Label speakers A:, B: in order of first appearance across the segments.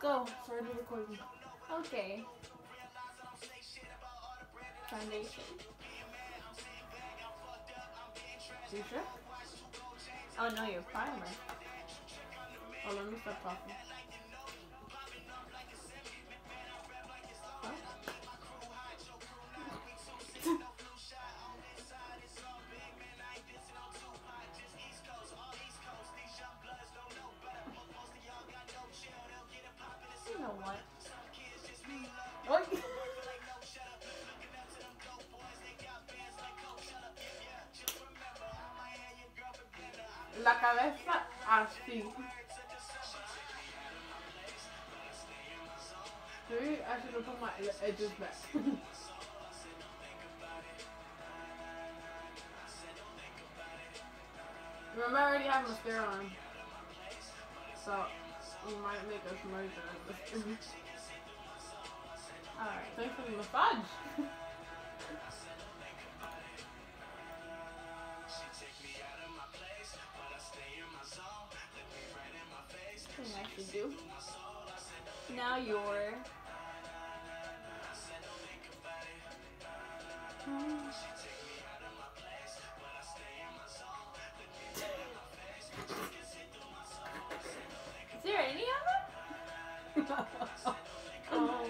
A: Go. It's already recording.
B: Okay. Foundation.
A: You sure?
B: Oh no, your primer.
A: Oh, let me stop talking.
B: Huh? You know what?
A: What? La cabeza así. Maybe I should put my edges back. Remember, I already have mascara on. So, we might make us merge.
B: Alright.
A: Thanks for the massage.
B: Thing I should do. Now you're. Is there any of them? Oh.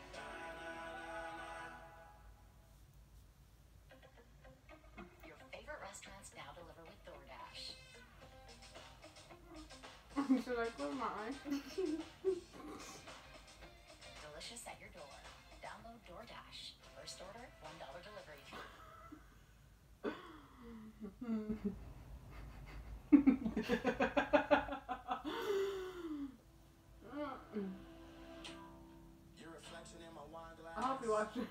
C: Your favorite restaurants now deliver with DoorDash.
A: Should I close my eyes?
C: Delicious at your door. Download DoorDash. First order, $1 delivery
A: I hope you watch it.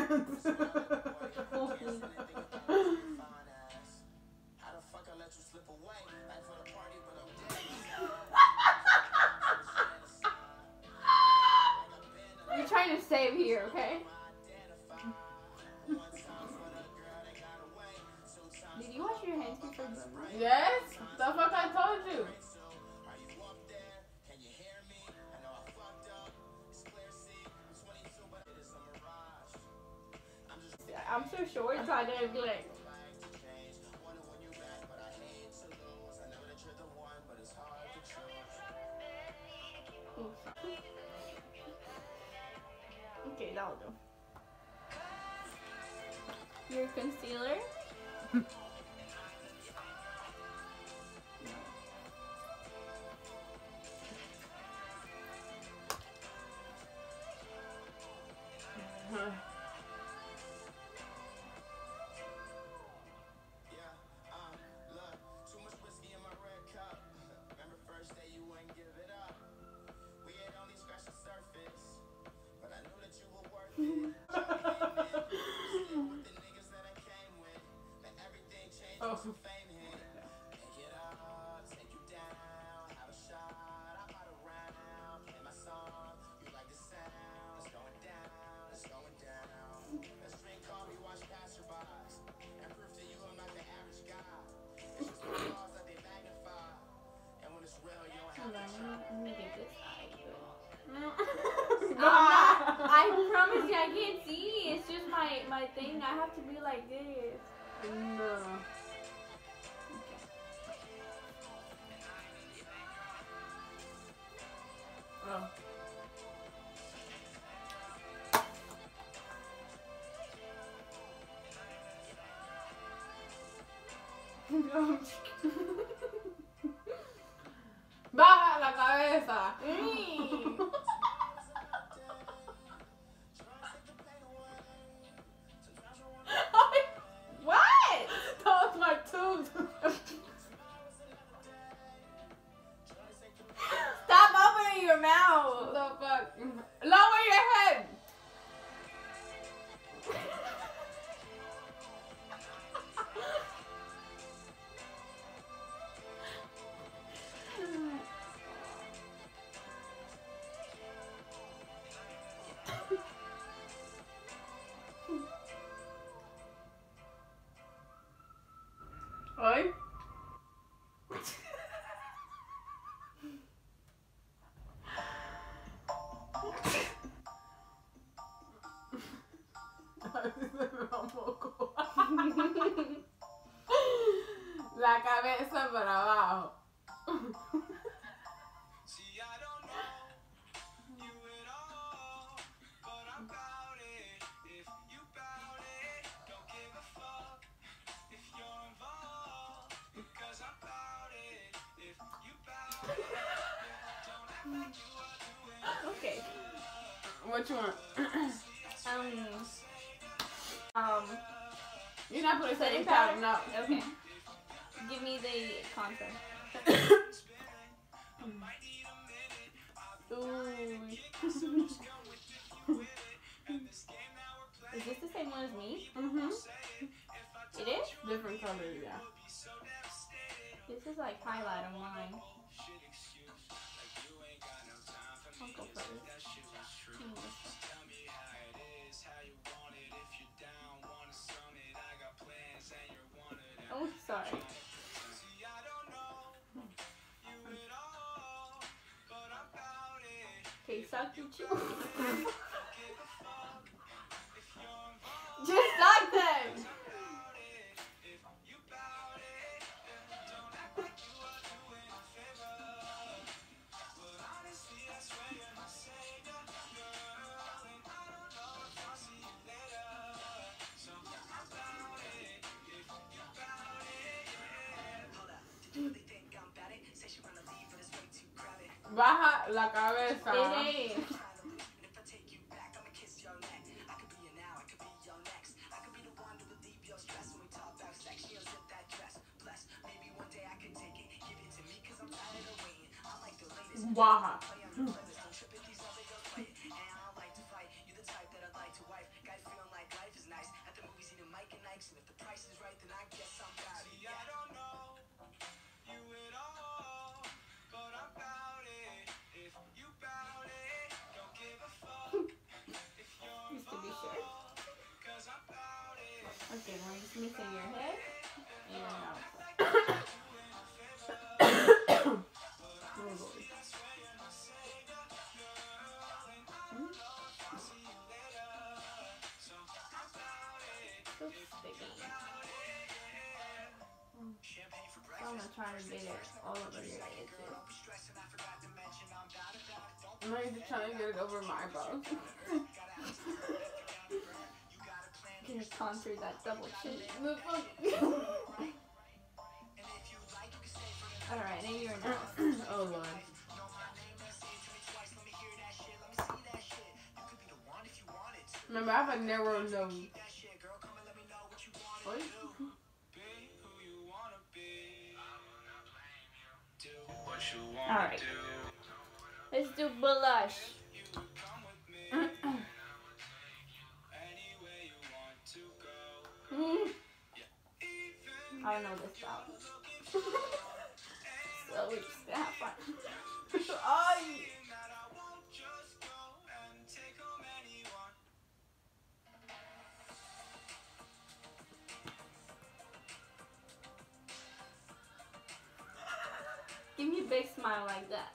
B: You're trying to save here, okay? Did you wash your hands before doing that?
A: Yes? The fuck I told you.
B: I'm so short, so I didn't be like. Okay, that'll do. Your concealer.
A: Oh.
B: Hold on, let me get this eye good.
A: No.
B: I promise you, I can't see. It's just my thing. I have to be like this.
A: No. Oh. Baja la cabeza.
B: What?
A: That was my tooth.
B: Stop opening your mouth.
A: What the fuck? Lower your head. cabeza para abajo.
B: Okay.
A: What you want? You're not putting setting powder, no.
B: Okay. Give me the contour. Ooh. Is this the same one as me?
A: Mm-hmm.
B: It is?
A: Different colors, yeah.
B: This is like highlight on mine. I'll go first. Oh, sorry. Okay, suck your cheek.
A: Just like that. Baja la cabeza.
B: Hey.
A: Baja.
B: Just to be sure. Okay, now I'm just mixing your head and your mouth.
A: Oh, Lord.
B: So sticky. So I'm gonna try to get it all over your edges.
A: I'm just trying to get it over my eyebrows.
B: Can you contour that double chin? Alright, now you're nose.
A: Oh, Lord. Remember, I have a narrow nose. What?
B: Alright. Let's do blush. I don't know this style. So we're just gonna have fun.
A: Ay.
B: Give me a big smile like that.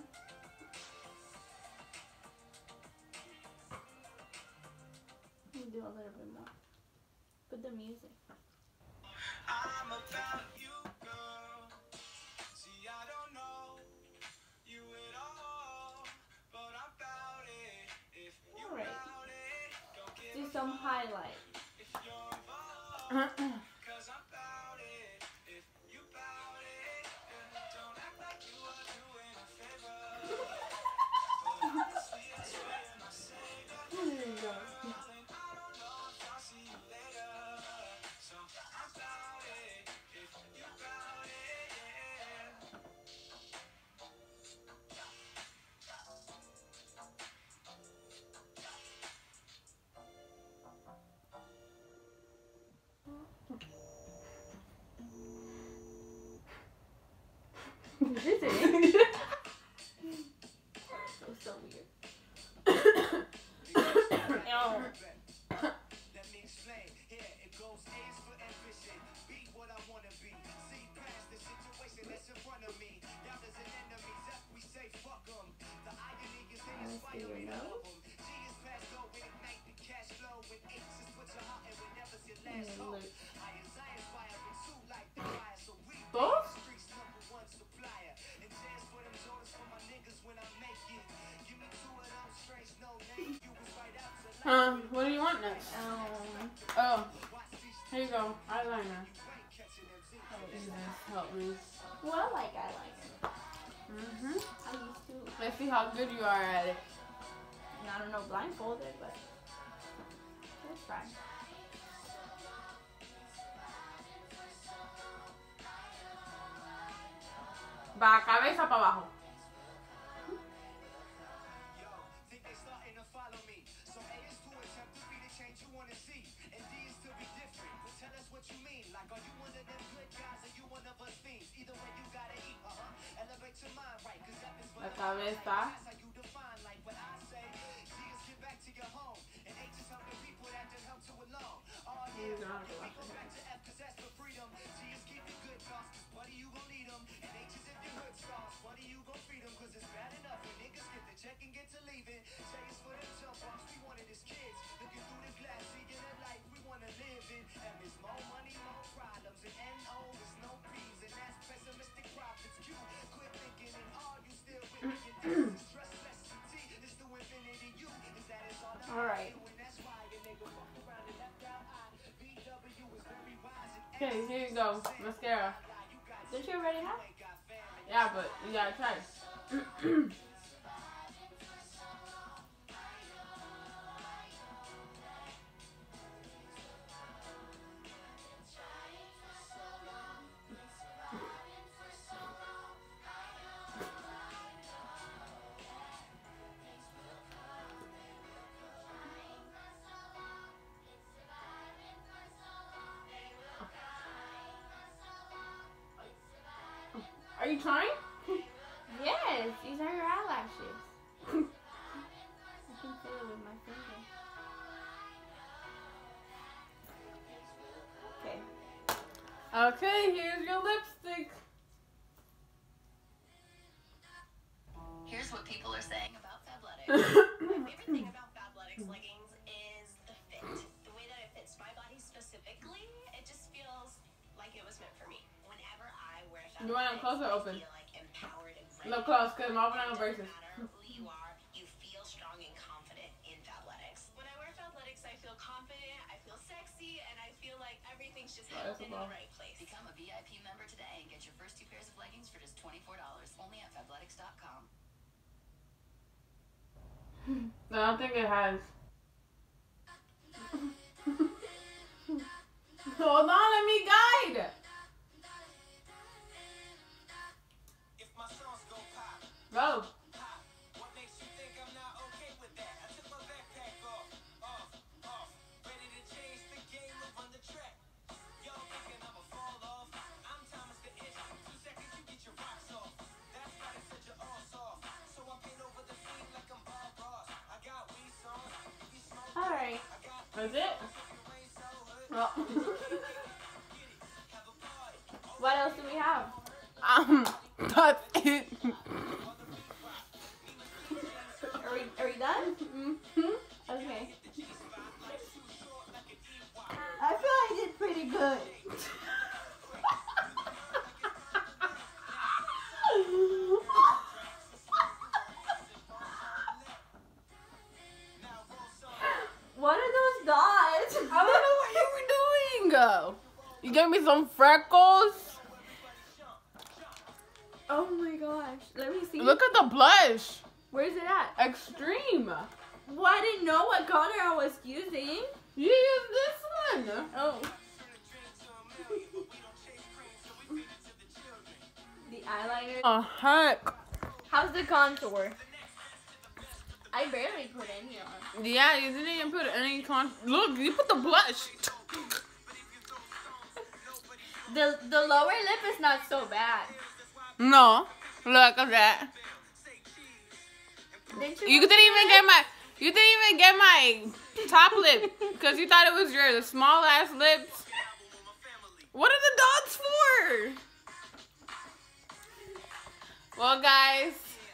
B: Let me do a little bit more. Put the music.
D: I'm about you, girl. See, I don't know you at all, but I'm about it. If you
B: Alright.
D: about it, don't give
B: Do
D: a
B: some
D: fuck
B: highlight.
D: if you're involved. Cause I'm about it. If you about it, don't act like you are doing a favor. But honestly, I swear you're my savior.
A: There you go.
D: Darling, I don't know if I'll see you later. So I'm about it. If you about it, yeah.
A: This is it.
B: So weird.
D: Let me explain. Here it goes. A is for ambition. Be what I wanna be. See past the situation that's in front of me. Y'all as an enemy. F we say fuck 'em. The irony is they
B: Let's do
D: inspire me
B: your
D: to
B: nose.
D: love 'em. G is past go and ignite the cash flow. And H is put your heart in whenever's your
B: And
D: last
B: then
D: hope.
B: look.
D: I inspire with two like the fire. So we
A: Both?
D: streets
A: What do you want next? Oh, here you go. Eyeliner. Jesus, help me.
B: Well, like eyeliner.
A: Mhm.
B: I used to.
A: Let's see how good you are at it.
B: I don't know, blindfolded, but let's try.
A: Va cabeza para abajo.
D: Think they starting to follow me. So A is to attempt to be the change you want to see. And D is to be different. Well, tell us what you mean. Like, are you one of them good guys or you one of us fiends? Either way, you gotta eat. Elevate your mind, right? Cause that is
A: La
D: what
A: cabeza.
D: that's how you define like what I say. D is get back to your home. And H is help the people that done help to alone. Oh, yeah.
A: You don't have to
D: We
A: laugh
D: go
A: at
D: back to F cause that's for freedom. G is keep the good thoughts cause buddy, you gon' need them. And H is if your hood stars. Buddy, you gon' feed them cause it's bad enough when niggas get the check and get to leaving. J is for them jump offs we wanted as kids. Looking through the glass, seeing a life we wanna live in. M is more money, more problems. And N-O is no P's. And that's pessimistic profits. Q, quit thinking and R, you still with me. And D is stress less. T is the infinity. U is that it's all about
B: All right.
D: you. And that's why a nigga walk around and left out I. VW is very wise and
A: Okay, here you go. Mascara.
B: Don't you already have?
A: Yeah, but you gotta try. Are you trying?
B: Yes, these are your eyelashes. I can feel it with my finger. Okay.
A: Okay, here's your lipstick.
C: Here's what people are saying about Fabletics. My favorite thing about Fabletics leggings is the fit. The way that it fits my body specifically, it just feels like it was meant for me. Whenever I wear Fabletics,
A: You want them close or open?
C: I feel like empowered and ready.
A: Look close, because I'm opening
C: It
A: on
C: doesn't
A: braces.
C: matter who you are, you feel strong and confident in Fabletics. When I wear Fabletics, I feel confident, I feel sexy, and I feel like everything's just
A: Oh, that's
C: held in
A: a
C: the
A: ball.
C: right place. Become a VIP member today and get your first 2 pairs of leggings for just $24, only at Fabletics.com.
A: No, I don't think it has. Hold on, let me guide.
D: If my songs go pop,
A: Go.
D: pop, what makes you think I'm not okay with that? I took my backpack off, ready to change the game, move on the track. Y'all thinking I'ma fall off? I'm Thomas the Ish. 2 seconds, you get your rocks off. That's why they said you're all soft. So I been over the scene like I'm Bob Ross. I got weed songs. If you smoke,
B: All right.
D: I got
A: That's it?
D: the rain so hood.
A: Well,
D: Have a party.
B: What else do we have?
A: that's it.
B: Are we done?
A: Mhm.
B: Okay. I feel I did pretty good. What are those dots?
A: I don't know what you were doing. You gave me some freckles.
B: Oh my gosh. Let me see.
A: Look at the blush.
B: Where's it at?
A: Extreme.
B: Well, I didn't know what color I was using.
A: You use this one.
B: Oh. The eyeliner.
A: Oh, heck.
B: How's the contour? I barely put any on.
A: Yeah, you didn't even put any Look, you put the blush.
B: The lower lip is not so bad.
A: No. Look at that.
B: Didn't
A: You didn't even get my top lip because you thought it was yours. The small ass lips. What are the dots for? Well, guys.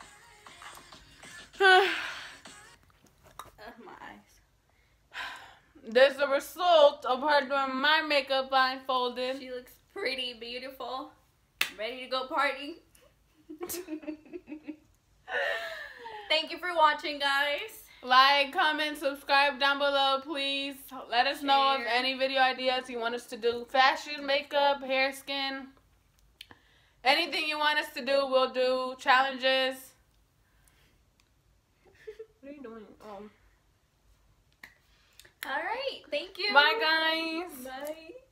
B: My eyes.
A: This is the result of her doing my makeup blindfolded.
B: She looks pretty beautiful. Ready to go party. Thank you for watching, guys.
A: Like, comment, subscribe down below, please. Let us know of
B: Share.
A: any video ideas you want us to do. Fashion, makeup, hair, skin. Anything you want us to do, we'll do. Challenges. What are you doing? Oh.
B: All right. Thank you.
A: Bye, guys.
B: Bye.